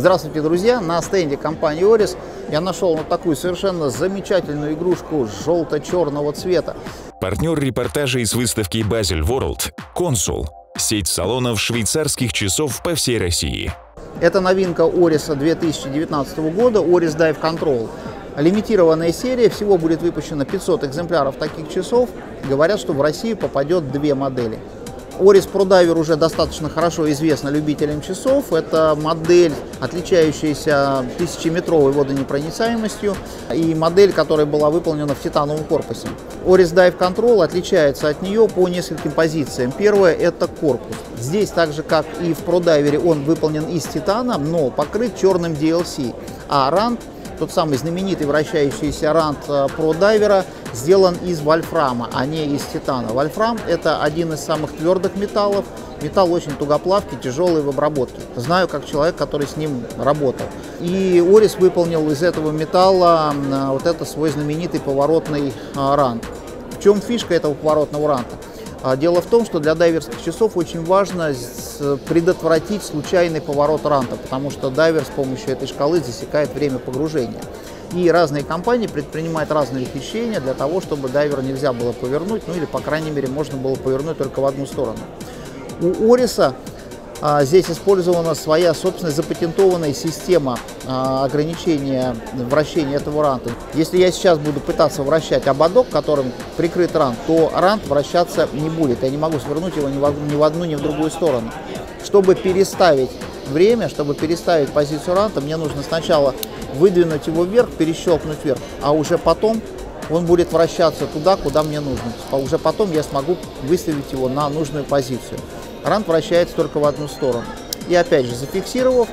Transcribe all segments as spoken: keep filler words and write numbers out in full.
Здравствуйте, друзья! На стенде компании Орис я нашел вот такую совершенно замечательную игрушку желто-черного цвета. Партнер репортажа из выставки Basel World – Консул. Сеть салонов швейцарских часов по всей России. Это новинка Ориса две тысячи девятнадцатого года, Oris Dive Control. Лимитированная серия, всего будет выпущено пятьсот экземпляров таких часов. Говорят, что в Россию попадет две модели. Oris Pro Diver уже достаточно хорошо известна любителям часов. Это модель, отличающаяся тысячеметровой водонепроницаемостью, и модель, которая была выполнена в титановом корпусе. Oris Dive Control отличается от нее по нескольким позициям. Первое – это корпус. Здесь, так же как и в Pro Diver, он выполнен из титана, но покрыт черным ди эл си. А рант, тот самый знаменитый вращающийся рант Pro Diver, сделан из вольфрама, а не из титана. Вольфрам – это один из самых твердых металлов. Металл очень тугоплавкий, тяжелый в обработке. Знаю как человек, который с ним работал. И Oris выполнил из этого металла вот это свой знаменитый поворотный рант. В чем фишка этого поворотного ранта? Дело в том, что для дайверских часов очень важно предотвратить случайный поворот ранта, потому что дайвер с помощью этой шкалы засекает время погружения. И разные компании предпринимают разные ухищрения для того, чтобы дайвер нельзя было повернуть, ну или, по крайней мере, можно было повернуть только в одну сторону. У Ориса а, здесь использована своя собственная запатентованная система а, ограничения вращения этого ранта. Если я сейчас буду пытаться вращать ободок, которым прикрыт рант, то рант вращаться не будет. Я не могу свернуть его ни в, ни в одну, ни в другую сторону. Чтобы переставить время, чтобы переставить позицию ранта, мне нужно сначала выдвинуть его вверх, перещелкнуть вверх, а уже потом он будет вращаться туда, куда мне нужно. Уже потом я смогу выставить его на нужную позицию. Рант вращается только в одну сторону. И опять же, зафиксировав,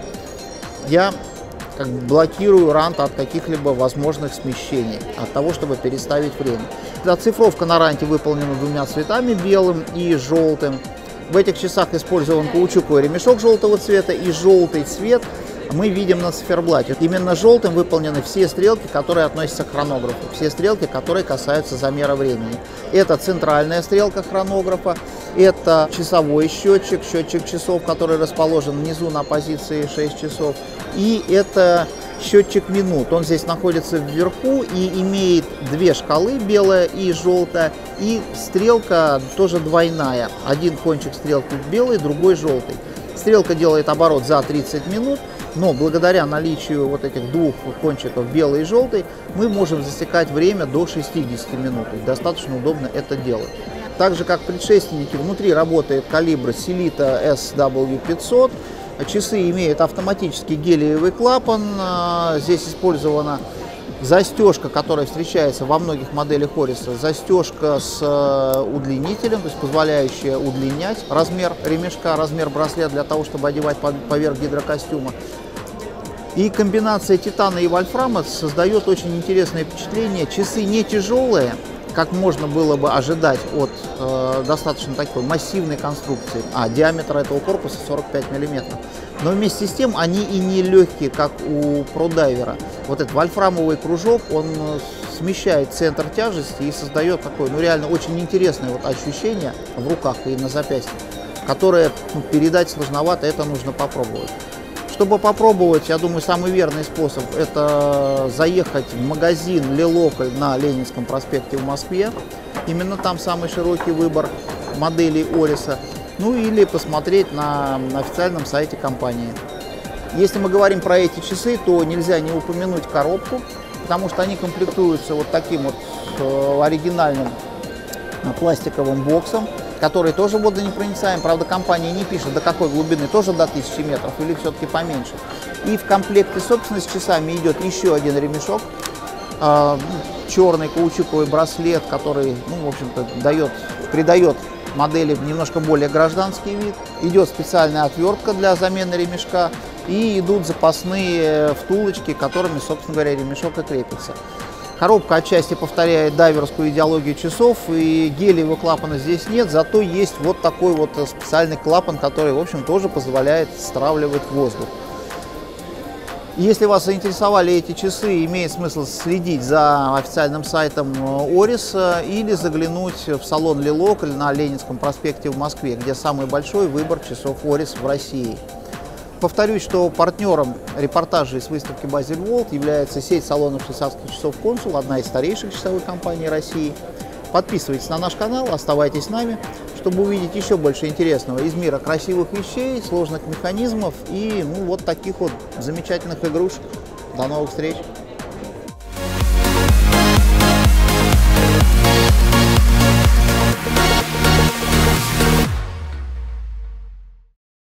я как бы блокирую рант от каких-либо возможных смещений, от того, чтобы переставить время. Оцифровка на ранте выполнена двумя цветами, белым и желтым. В этих часах использован каучуковый ремешок желтого цвета, и желтый цвет мы видим на циферблате. Именно желтым выполнены все стрелки, которые относятся к хронографу, все стрелки, которые касаются замера времени. Это центральная стрелка хронографа, это часовой счетчик, счетчик часов, который расположен внизу на позиции шесть часов, и это счетчик минут. Он здесь находится вверху и имеет две шкалы, белая и желтая, и стрелка тоже двойная. Один кончик стрелки белый, другой желтый. Стрелка делает оборот за тридцать минут, но благодаря наличию вот этих двух кончиков, белый и желтый, мы можем засекать время до шестидесяти минут. Достаточно удобно это делать. Так же, как предшественники, внутри работает калибр Sellita эс дабл ю пятьсот. Часы имеют автоматический гелиевый клапан. Здесь использована застежка, которая встречается во многих моделях Ориса. Застежка с удлинителем, то есть позволяющая удлинять размер ремешка, размер браслета для того, чтобы одевать поверх гидрокостюма. И комбинация титана и вольфрама создает очень интересное впечатление. Часы не тяжелые, как можно было бы ожидать от э, достаточно такой массивной конструкции, а диаметр этого корпуса сорок пять миллиметров. Но вместе с тем они и не легкие, как у Pro Diver. Вот этот вольфрамовый кружок, он смещает центр тяжести и создает такое, ну реально очень интересное вот ощущение в руках и на запястье, которое ну, передать сложновато, это нужно попробовать. Чтобы попробовать, я думаю, самый верный способ – это заехать в магазин Лелока на Ленинском проспекте в Москве. Именно там самый широкий выбор моделей Ориса. Ну или посмотреть на, на официальном сайте компании. Если мы говорим про эти часы, то нельзя не упомянуть коробку, потому что они комплектуются вот таким вот э, оригинальным пластиковым боксом, который тоже водонепроницаем. Правда, компания не пишет, до какой глубины, тоже до тысячи метров или все-таки поменьше. И в комплекте, собственно, с часами идет еще один ремешок, э, черный каучуковый браслет, который, ну, в общем-то, дает, придает модели немножко более гражданский вид. Идет специальная отвертка для замены ремешка, и идут запасные втулочки, которыми, собственно говоря, ремешок и крепится. Коробка отчасти повторяет дайверскую идеологию часов, и гелиевого клапана здесь нет, зато есть вот такой вот специальный клапан, который, в общем, тоже позволяет стравливать воздух. Если вас заинтересовали эти часы, имеет смысл следить за официальным сайтом Орис или заглянуть в салон Лелок на Ленинском проспекте в Москве, где самый большой выбор часов Орис в России. Повторюсь, что партнером репортажей с выставки Basel World является сеть салонов швейцарских часов «Консул», одна из старейших часовых компаний России. Подписывайтесь на наш канал, оставайтесь с нами, чтобы увидеть еще больше интересного из мира красивых вещей, сложных механизмов и ну, вот таких вот замечательных игрушек. До новых встреч!